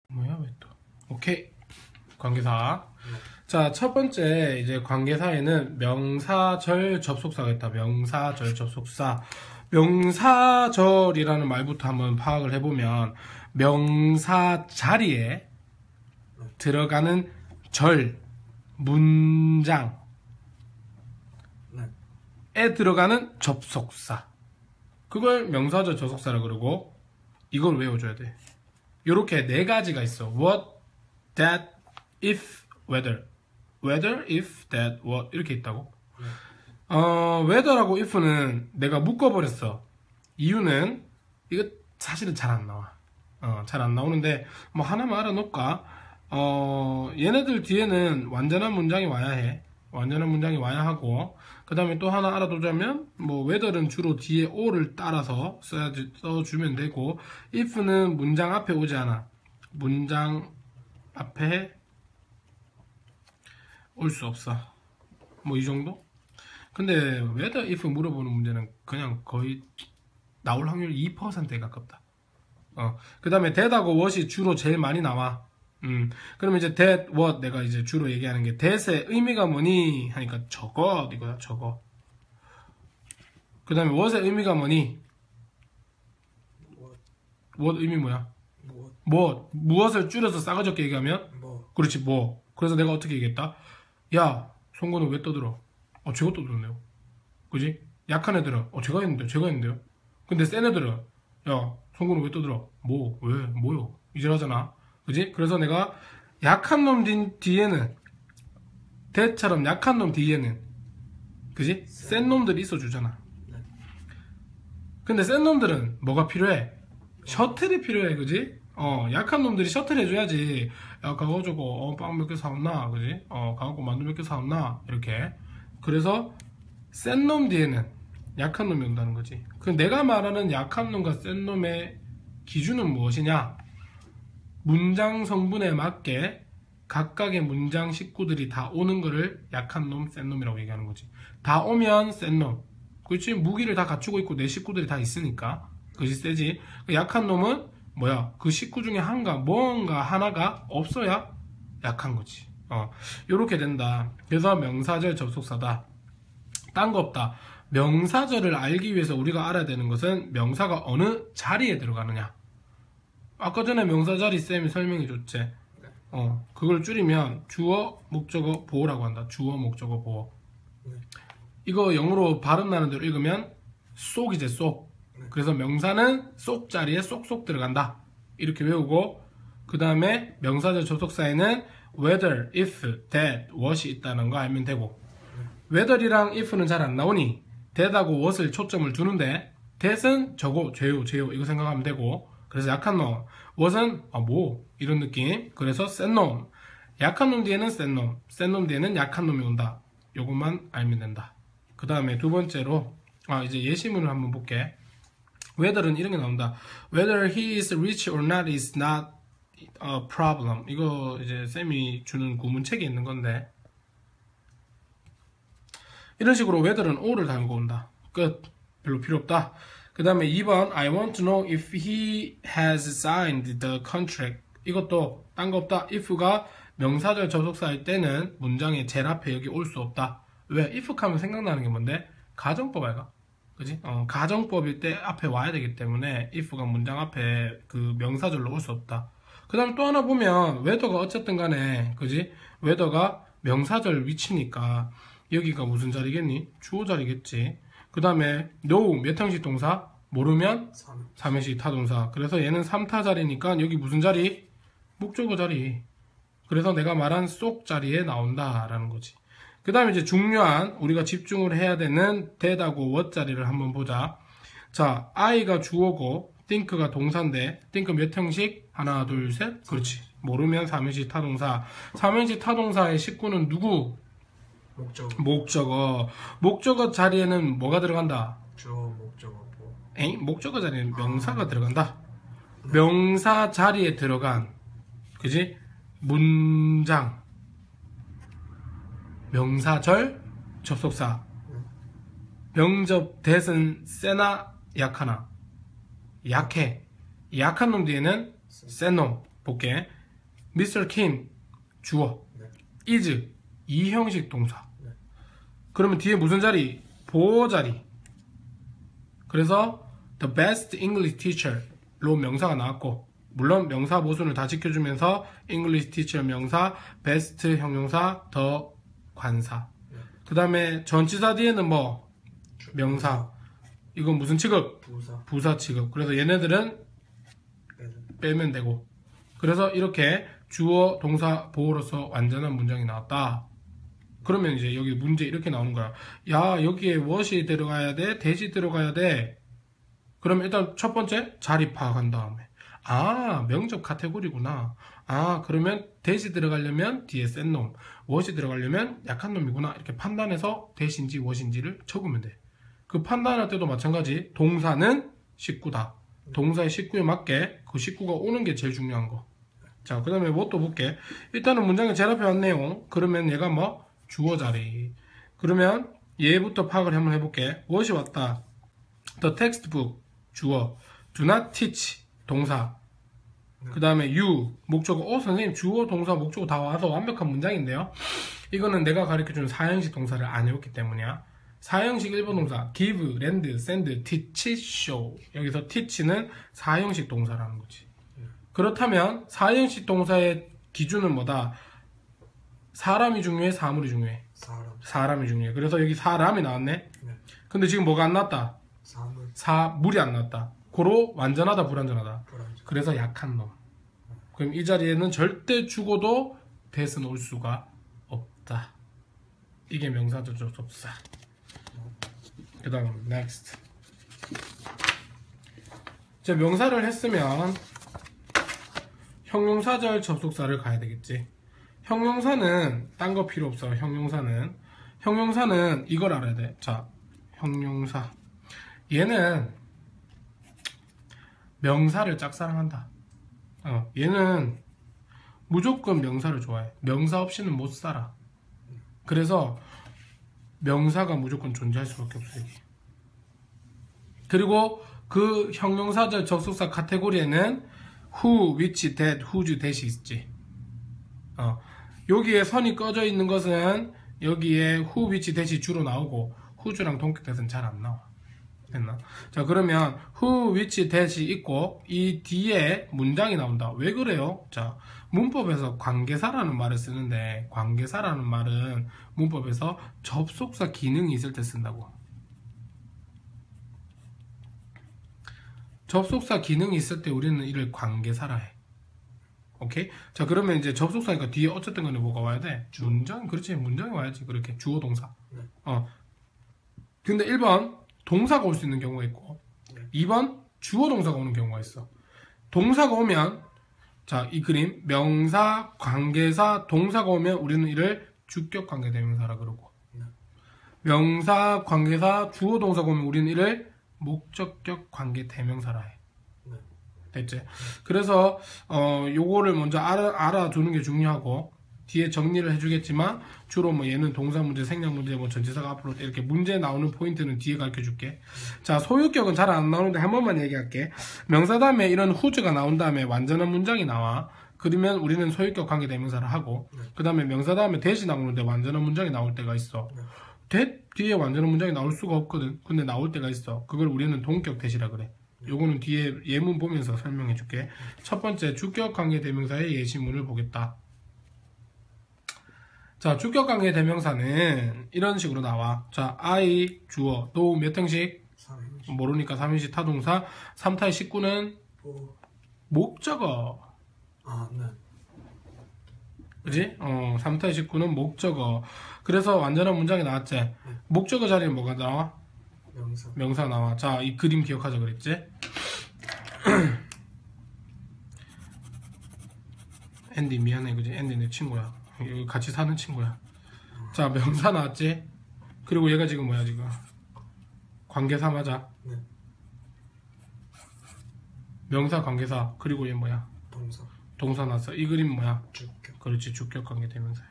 뭐야 왜 또? 오케이. 관계사. 자, 첫 번째 이제 관계사에는 명사절 접속사가 있다. 명사절 접속사. 명사절이라는 말부터 한번 파악을 해보면 명사 자리에 들어가는 절, 문장에 들어가는 접속사. 그걸 명사절 접속사라 그러고 이걸 외워줘야 돼. 요렇게 네 가지가 있어. What, that, if, whether. Whether, if, that, what 이렇게 있다고. whether하고 if는 내가 묶어버렸어. 이유는 이거 사실은 잘 안 나와. 잘 안 나오는데 뭐 하나만 알아놓을까? 얘네들 뒤에는 완전한 문장이 와야 해. 완전한 문장이 와야 하고 그 다음에 또 하나 알아두자면 뭐 whether는 주로 뒤에 o를 따라서 써주면 되고 if는 문장 앞에 오지 않아. 문장 앞에 올 수 없어. 뭐 이 정도? 근데 whether, if 물어보는 문제는 그냥 거의 나올 확률 2%에 가깝다. 그 다음에 that하고 what이 주로 제일 많이 나와. 그러면 이제 that, what 내가 이제 주로 얘기하는 게 that의 의미가 뭐니? 하니까 저거 이거야 저거. 그 다음에 what의 의미가 뭐니? what 의미 뭐야? 무엇을 줄여서 싸가지없게 얘기하면? 그렇지 뭐. 그래서 내가 어떻게 얘기했다? 야 송구는 왜 떠들어? 제가 떠들었네요. 그지? 약한 애들은 제가 했는데요. 근데 센 애들은 야 송구는 왜 떠들어? 뭐? 왜? 뭐요? 이질하잖아. 그지? 그래서 내가 약한 놈 뒤에는 대처럼 약한 놈 뒤에는 그지? 센 놈들이 있어주잖아. 근데 센 놈들은 뭐가 필요해? 셔틀이 필요해. 그지? 약한 놈들이 셔틀 해줘야지. 야 가고 저거 빵 몇 개 사왔나? 그지? 가고 만두 몇 개 사왔나? 이렇게. 그래서 센 놈 뒤에는 약한 놈이 온다는 거지. 그 내가 말하는 약한 놈과 센 놈의 기준은 무엇이냐? 문장 성분에 맞게 각각의 문장 식구들이 다 오는 거를 약한 놈, 센 놈이라고 얘기하는 거지. 다 오면 센 놈. 그렇지? 무기를 다 갖추고 있고 내 식구들이 다 있으니까 그것이 세지. 약한 놈은 뭐야? 그 식구 중에 뭔가 하나가 없어야 약한 거지. 요렇게 된다. 그래서 명사절 접속사다. 딴 거 없다. 명사절을 알기 위해서 우리가 알아야 되는 것은 명사가 어느 자리에 들어가느냐. 아까 전에 명사 자리 쌤이 설명해 줬지. 그걸 줄이면 주어, 목적어, 보어라고 한다. 주어, 목적어, 보어. 이거 영어로 발음 나는 대로 읽으면 쏙이제 쏙. 그래서 명사는 쏙 자리에 쏙쏙 들어간다. 이렇게 외우고 그 다음에 명사절 접속사에는 whether, if, that, what이 있다는 거 알면 되고 whether이랑 if는 잘 안 나오니 that하고 what을 초점을 두는데 that은 저거, 쟤요 이거 생각하면 되고 그래서 약한 놈, what은 뭐 이런 느낌. 그래서 센 놈, 약한 놈 뒤에는 센 놈, 센 놈 뒤에는 약한 놈이 온다. 요것만 알면 된다. 그 다음에 두 번째로 이제 예시문을 한번 볼게. whether는 이런 게 나온다. whether he is rich or not is not a problem. 이거 이제 쌤이 주는 구문책에 있는 건데 이런 식으로 whether는 o를 달고 온다. 끝. 별로 필요 없다. 그 다음에 2번 I want to know if he has signed the contract. 이것도 딴 거 없다. if가 명사절 접속사일 때는 문장의 제일 앞에 여기 올 수 없다. 왜? if 하면 생각나는 게 뭔데? 가정법 아이가? 그지? 가정법일 때 앞에 와야 되기 때문에 if가 문장 앞에 그 명사절로 올 수 없다. 그 다음에 또 하나 보면 whether가 어쨌든 간에 그지? whether가 명사절 위치니까 여기가 무슨 자리겠니? 주어 자리겠지. 그 다음에 know 몇 형식 동사? 모르면 3형식 타동사. 그래서 얘는 3타 자리니까 여기 무슨 자리? 목적어 자리. 그래서 내가 말한 쏙 자리에 나온다 라는 거지. 그 다음에 이제 중요한 우리가 집중을 해야 되는 that하고 what 자리를 한번 보자. 자, I가 주어고 think가 동사인데 think 몇 형식? 하나 둘 셋. 그렇지. 모르면 3형식 타동사. 3형식 타동사의 식구는 누구? 목적어. 목적어 자리에는 뭐가 들어간다? 주어, 목적어, 보어. 목적어 자리에는 명사가 들어간다. 명사 자리에 들어간 그지? 문장 명사절 접속사 명접 that은 세나 약하나? 약해. 약한 놈 뒤에는 센 놈. 볼게. Mr. Kim 주어. 네. is 2형식 동사. 네. 그러면 뒤에 무슨 자리? 보호 자리. 그래서 the best English teacher로 명사가 나왔고, 물론 명사 모순을 다 지켜주면서 English teacher 명사, best 형용사, the 관사. 네. 그 다음에 전치사 뒤에는 뭐? 명사. 이건 무슨 취급? 부사 취급. 그래서 얘네들은 빼면 되고. 그래서 이렇게 주어, 동사, 보호로서 완전한 문장이 나왔다. 그러면 이제 여기 문제 이렇게 나오는 거야. 야, 여기에 what이 들어가야 돼? that이 들어가야 돼. 그러면 일단 첫 번째 자리 파악한 다음에, 아, 명적 카테고리구나. 아, 그러면 that이 들어가려면 뒤에 센 놈, what이 들어가려면 약한 놈이구나. 이렇게 판단해서 that인지 what인지를 적으면 돼. 그 판단할 때도 마찬가지. 동사는 식구다. 동사의 식구에 맞게 그 식구가 오는 게 제일 중요한 거. 자, 그 다음에 뭐 또 볼게. 일단은 문장에 제일 앞에 왔 내용. 그러면 얘가 뭐? 주어 자리. 그러면 얘부터 파악을 한번 해볼게. what이 왔다. The textbook 주어. Do not teach 동사. 그 다음에 you 목적어. 선생님 주어 동사 목적어 다 와서 완벽한 문장인데요. 이거는 내가 가르쳐준 4형식 동사를 안 해왔기 때문이야. 4형식 1번 동사 give, lend, send, teach, show. 여기서 teach는 4형식 동사라는 거지. 그렇다면 4형식 동사의 기준은 뭐다? 사람이 중요해? 사물이 중요해? 사람이 중요해. 그래서 여기 사람이 나왔네. 네. 근데 지금 뭐가 안 나왔다? 사물이 안 나왔다. 고로 완전하다, 불완전하다. 그래서 약한 놈. 그럼 이 자리에는 절대 죽어도 that은 올 수가 없다. 이게 명사절 접속사. 그 다음 next. 이제 명사를 했으면 형용사절 접속사를 가야 되겠지. 형용사는 딴 거 필요 없어. 형용사는 이걸 알아야 돼. 자, 형용사. 얘는 명사를 짝사랑한다. 얘는 무조건 명사를 좋아해. 명사 없이는 못 살아. 그래서 명사가 무조건 존재할 수밖에 없어. 이게. 그리고 그 형용사절 접속사 카테고리에는 who, which, that, whose, that이 있지. 여기에 선이 꺼져 있는 것은 여기에 who, which, that이 주로 나오고 whose랑 동격 that은 잘 안 나와. 됐나? 자, 그러면 who, which, that이 있고 이 뒤에 문장이 나온다. 왜 그래요? 자, 문법에서 관계사라는 말을 쓰는데 관계사라는 말은 문법에서 접속사 기능이 있을 때 쓴다고. 접속사 기능이 있을 때 우리는 이를 관계사라 해. 오케이? 자, 그러면 이제 접속사니까 뒤에 어쨌든 간에 뭐가 와야 돼? 문장, 그렇지. 문장이 와야지. 그렇게. 주어, 동사. 근데 1번, 동사가 올 수 있는 경우가 있고, 2번, 주어, 동사가 오는 경우가 있어. 동사가 오면, 자, 이 그림, 명사, 관계사, 동사가 오면 우리는 이를 주격관계대명사라 그러고, 명사, 관계사, 주어, 동사가 오면 우리는 이를 목적격 관계대명사라 해. 됐지? 그래서 요거를 먼저 알아두는 게 중요하고 뒤에 정리를 해주겠지만 주로 뭐 얘는 동사 문제, 생략 문제, 뭐 전치사가 앞으로 이렇게 문제 나오는 포인트는 뒤에 가르쳐줄게. 자, 소유격은 잘 안 나오는데 한 번만 얘기할게. 명사 다음에 이런 whose가 나온 다음에 완전한 문장이 나와. 그러면 우리는 소유격 관계대명사를 하고 그 다음에 명사 다음에 that이 나오는데 완전한 문장이 나올 때가 있어. that 뒤에 완전한 문장이 나올 수가 없거든. 근데 나올 때가 있어. 그걸 우리는 동격 that이라 그래. 요거는 뒤에 예문 보면서 설명해 줄게. 첫 번째, 주격관계대명사의 예시문을 보겠다. 자, 주격관계대명사는 이런 식으로 나와. 자, I, 주어, 너 몇 형식? 3형식. 모르니까 3형식 타동사. 3타의 식구는? 목적어. 네. 그지? 3타의 식구는 목적어. 그래서 완전한 문장이 나왔지? 목적어 자리에 뭐가 나와? 명사 나와. 자, 이 그림 기억하자 그랬지? 앤디 미안해, 그지? 앤디 내 친구야. 여기 같이 사는 친구야. 자, 명사 나왔지? 그리고 얘가 지금 뭐야, 지금? 관계사 맞아? 네. 명사, 관계사. 그리고 얘 뭐야? 동사 나왔어. 이 그림 뭐야? 주격. 그렇지, 주격관계대명사야.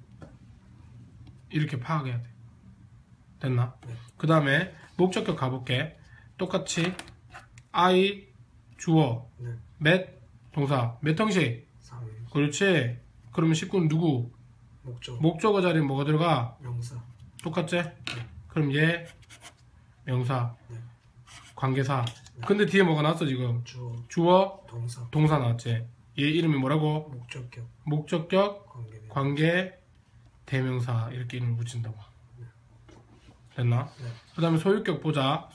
이렇게 파악해야 돼. 됐나? 네. 그 다음에 목적격 가볼게. 똑같이 I 주어, 네. met 동사, 몇 형식? 그렇지. 그러면 식구는 누구? 목적어 자리에 뭐가 들어가? 명사. 똑같지? 그럼 얘 명사, 네. 관계사. 근데 뒤에 뭐가 나왔어 지금? 주어, 동사 나왔지. 얘 이름이 뭐라고? 목적격, 관계, 대명사 이렇게 이름을 붙인다고. 됐나? 네. 그 다음에 소유격 보자.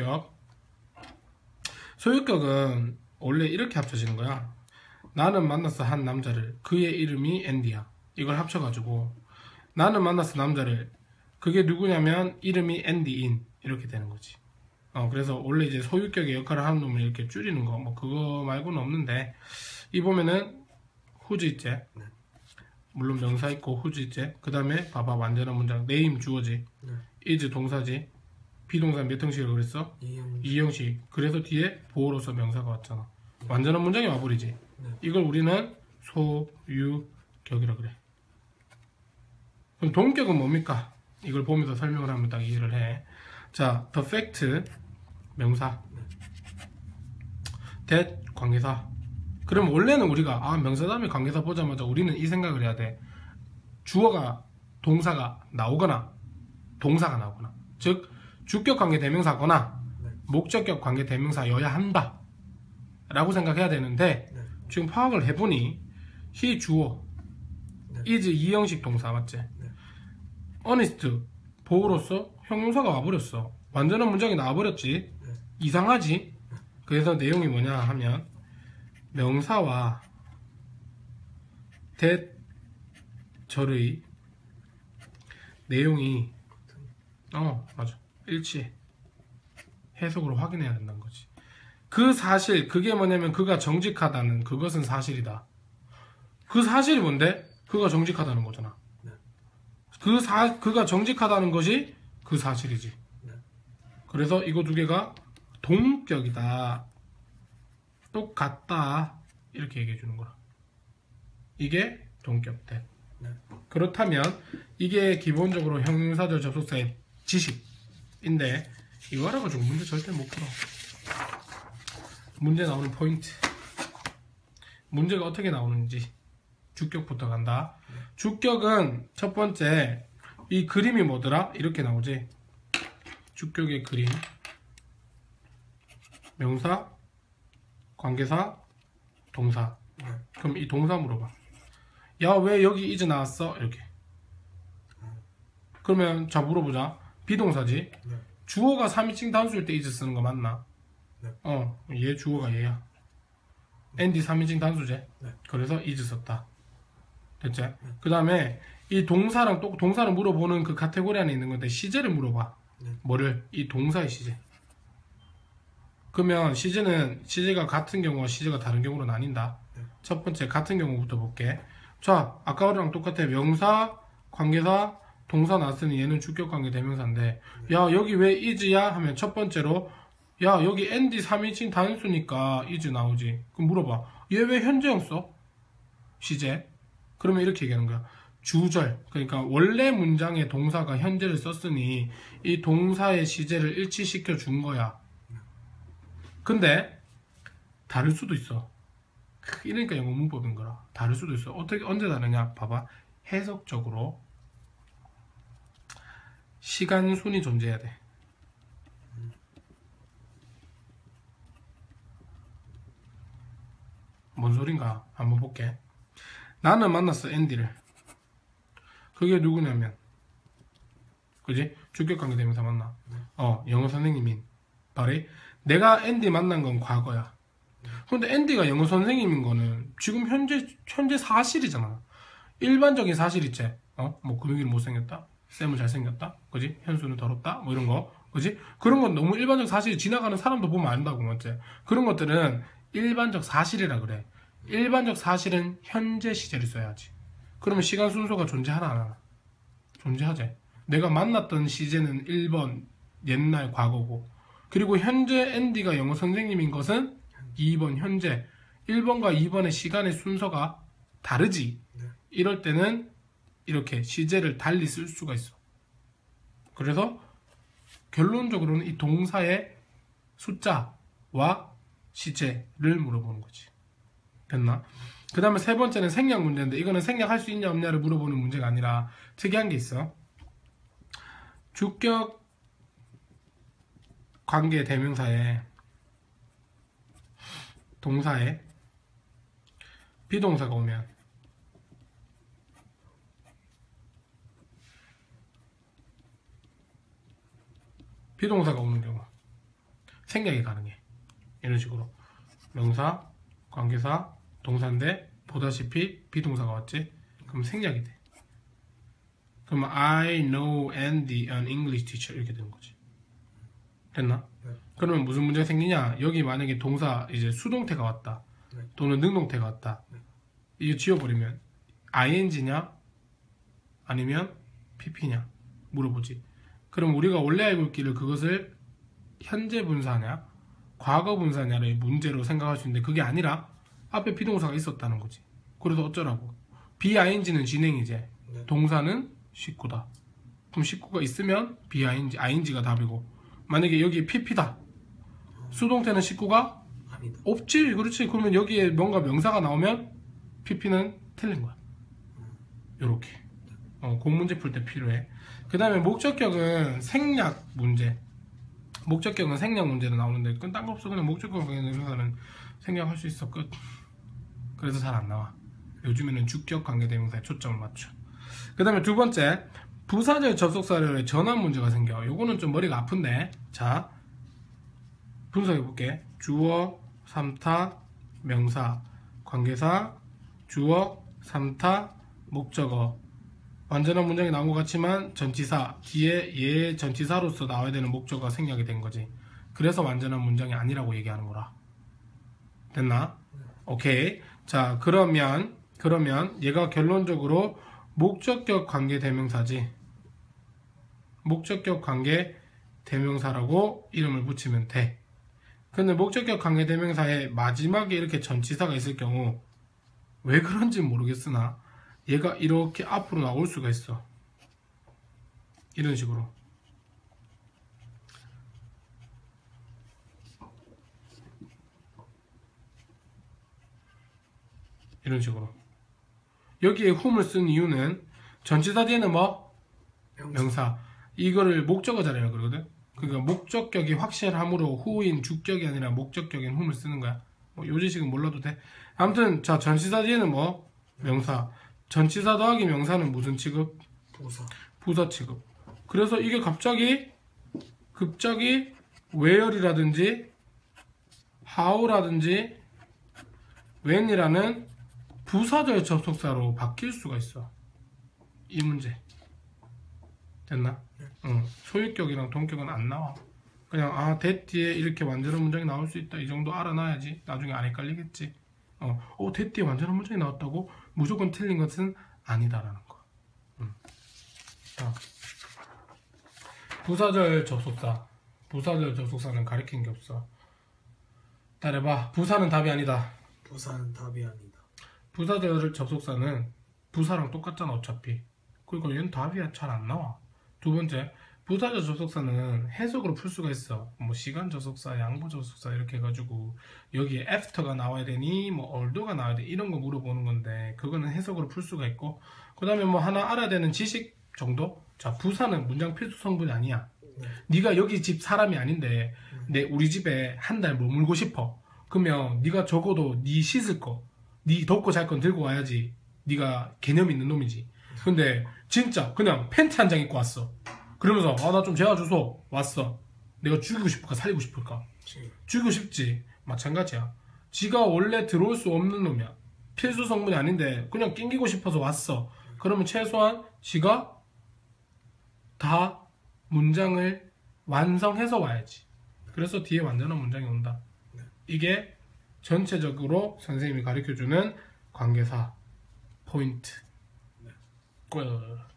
소유격은 원래 이렇게 합쳐지는 거야. 나는 만났어 한 남자를, 그의 이름이 앤디야. 이걸 합쳐가지고 나는 만났어 남자를, 그게 누구냐면 이름이 앤디인, 이렇게 되는 거지. 그래서 원래 이제 소유격의 역할을 하는 놈을 이렇게 줄이는 거, 뭐 그거 말고는 없는데, 이 보면은 whose 있지. 네. 물론 명사 있고 whose 있지. 그 다음에 봐봐, 완전한 문장 name 주어지. 네. is 동사지. 비동사 몇 형식이라고 그랬어? 2형식. 그래서 뒤에 보어로서 명사가 왔잖아. 네. 완전한 문장이 와버리지. 네. 이걸 우리는 소유격이라 그래. 그럼 동격은 뭡니까? 이걸 보면서 설명을 하면 딱 이해를 해. 자, the fact 명사, that 관계사. 그럼 원래는 우리가 명사 다음에 관계사 보자마자 우리는 이 생각을 해야 돼. 주어가 동사가 나오거나 동사가 나오거나, 즉 주격 관계 대명사거나 목적격 관계 대명사여야 한다 라고 생각해야 되는데, 지금 파악을 해보니 he 주어, is 2형식 동사 맞지? honest 보호로서 형용사가 와버렸어. 완전한 문장이 나와버렸지. 이상하지? 그래서 내용이 뭐냐 하면 명사와 that 절의 내용이 맞아, 일치해. 해석으로 확인해야 된다는 거지. 그 사실, 그게 뭐냐면 그가 정직하다는, 그것은 사실이다. 그 사실이 뭔데? 그가 정직하다는 거잖아. 그가 정직하다는 것이 그 사실이지. 그래서 이거 두 개가 동격이다, 똑같다, 이렇게 얘기해 주는 거라. 이게 동격대. 그렇다면 이게 기본적으로 형용사절 접속사의 지식인데, 이거 알아가지고 문제 절대 못 풀어. 문제 나오는 포인트, 문제가 어떻게 나오는지. 주격부터 간다. 주격은 첫 번째, 이 그림이 뭐더라? 이렇게 나오지. 주격의 그림, 명사, 관계사, 동사. 그럼 이 동사 물어봐. 야, 왜 여기 is 나왔어? 이렇게. 그러면 자, 물어보자. 비동사지. 주어가 3인칭 단수일 때 is 쓰는 거 맞나? 얘 주어가 얘야. 앤디 3인칭 단수지. 그래서 is 썼다. 됐지? 그 다음에 이 동사랑 또 동사를 물어보는 그 카테고리 안에 있는 건데, 시제를 물어봐. 뭐를? 이 동사의 시제. 그러면 시제가 같은 경우와 시제가 다른 경우로 나뉜다. 첫 번째 같은 경우부터 볼게. 자, 아까랑 똑같아. 명사, 관계사, 동사 나왔으니 얘는 주격관계 대명사인데, 야, 여기 왜 is야? 하면 첫 번째로, 야, 여기 앤디 3인칭 단수니까 is 나오지. 그럼 물어봐. 얘 왜 현재형 써? 시제. 그러면 이렇게 얘기하는 거야. 주절, 그러니까 원래 문장의 동사가 현재를 썼으니 이 동사의 시제를 일치시켜 준 거야. 근데 다를 수도 있어. 이러니까 영어 문법인 거라. 다를 수도 있어. 어떻게, 언제 다르냐? 봐봐. 해석적으로 시간순이 존재해야 돼. 뭔 소린가? 한번 볼게. 나는 만났어 앤디를. 그게 누구냐면, 그지? 주격관계 대명사 맞나? 영어 선생님인 바리. 내가 앤디 만난 건 과거야. 근데 앤디가 영어 선생님인 거는 지금 현재 사실이잖아. 일반적인 사실 있지. 뭐 근육이 못생겼다, 쌤은 잘생겼다, 그지? 현수는 더럽다, 뭐 이런 거, 그지? 그런 건 너무 일반적 사실이, 지나가는 사람도 보면 안다고, 맞지? 그런 것들은 일반적 사실이라 그래. 일반적 사실은 현재 시제를 써야지. 그러면 시간 순서가 존재하나 안 하나? 존재하지. 내가 만났던 시제는 1번 옛날 과거고, 그리고 현재 앤디가 영어 선생님인 것은 2번 현재. 1번과 2번의 시간의 순서가 다르지. 이럴 때는 이렇게 시제를 달리 쓸 수가 있어. 그래서 결론적으로는 이 동사의 숫자와 시제를 물어보는 거지. 됐나? 그 다음에 세 번째는 생략 문제인데 이거는 생략할 수 있냐 없냐를 물어보는 문제가 아니라 특이한 게 있어. 주격 관계 대명사에 동사에 비동사가 오면 비동사가 오는 경우 생략이 가능해. 이런 식으로 명사, 관계사, 동사인데 보다시피 비동사가 왔지? 그럼 생략이 돼. 그러면 I know Andy, an English teacher 이렇게 되는 거지. 됐나? 네. 그러면 무슨 문제가 생기냐? 여기 만약에 동사 이제 수동태가 왔다. 네. 또는 능동태가 왔다. 네. 이거 지워버리면 ing냐 아니면 pp냐 물어보지. 그럼 우리가 원래 알고 있기를 그것을 현재 분사냐 과거 분사냐를 문제로 생각할 수 있는데 그게 아니라 앞에 비동사가 있었다는 거지. 그래서 어쩌라고? BING는 진행이지. 네. 동사는 식구다. 그럼 식구가 있으면 BING, ING가 답이고 만약에 여기에 PP다. 수동태는 식구가 아니다. 없지. 그렇지. 그러면 여기에 뭔가 명사가 나오면 PP는 틀린 거야. 요렇게. 그 문제 풀 때 필요해. 그 다음에 목적격은 생략 문제. 목적격은 생략 문제로 나오는데 그건 딴 거 없어. 그냥 목적격 관계대명사는 생략할 수 있어. 끝. 그래서 잘 안 나와. 요즘에는 주격 관계대명사에 초점을 맞춰. 그 다음에 두 번째 부사절 접속사를 전환 문제가 생겨. 요거는 좀 머리가 아픈데 자 분석해볼게. 주어, 삼타, 명사, 관계사, 주어, 삼타, 목적어. 완전한 문장이 나온 것 같지만 전치사 뒤에 얘 전치사로서 나와야 되는 목적어가 생략이 된 거지. 그래서 완전한 문장이 아니라고 얘기하는 거라. 됐나? 오케이. 자 그러면 얘가 결론적으로 목적격 관계 대명사지. 목적격 관계 대명사라고 이름을 붙이면 돼. 근데 목적격 관계 대명사의 마지막에 이렇게 전치사가 있을 경우 왜 그런지 모르겠으나 얘가 이렇게 앞으로 나올 수가 있어. 이런 식으로. 이런 식으로. 여기에 whom을 쓴 이유는 전치사 뒤에는 뭐? 명사. 이거를 목적어 자리라고 그러거든. 그러니까 목적격이 확실함으로 who인 주격이 아니라 목적격인 whom을 쓰는 거야. 뭐 요지식은 몰라도 돼. 아무튼 자 전치사 뒤에는 뭐? 명사. 전치사 더하기 명사는 무슨 취급? 부사 취급. 그래서 이게 갑자기 where이라든지 how라든지 when이라는 부사절 접속사로 바뀔 수가 있어. 이 문제. 됐나? 응. 소유격이랑 동격은 안 나와. 그냥 that 뒤에 이렇게 완전한 문장이 나올 수 있다. 이 정도 알아놔야지. 나중에 안 헷갈리겠지. that 뒤에 완전한 문장이 나왔다고 무조건 틀린 것은 아니다라는 거. 자, 부사절 접속사. 부사절 접속사는 가리킨 게 없어. 따라봐. 부사는 답이 아니다. 부사는 답이 아니다. 부사절 접속사는 부사랑 똑같잖아 어차피. 그러니까 얘는 답이 잘 안 나와. 두 번째, 부사절 접속사는 해석으로 풀 수가 있어. 뭐 시간 접속사, 양보 접속사 이렇게 해가지고 여기에 after가 나와야 되니 뭐 althouggh가 나와야 돼 이런 거 물어보는 건데 그거는 해석으로 풀 수가 있고 그 다음에 뭐 하나 알아야 되는 지식 정도? 자, 부사는 문장 필수 성분이 아니야. 네가 여기 집 사람이 아닌데 우리 집에 한 달 머물고 싶어. 그러면 네가 적어도 네 씻을 거, 네 덮고 잘 건 들고 와야지. 네가 개념 있는 놈이지. 근데 진짜 그냥 팬티 한 장 입고 왔어. 그러면서 나 좀 재워줘서 왔어. 내가 죽이고 싶을까 살리고 싶을까? 죽이고 싶지. 마찬가지야. 지가 원래 들어올 수 없는 놈이야. 필수 성분이 아닌데 그냥 낑기고 싶어서 왔어. 그러면 최소한 지가 다 문장을 완성해서 와야지. 그래서 뒤에 완전한 문장이 온다. 이게 전체적으로 선생님이 가르쳐주는 관계사 포인트. 끝.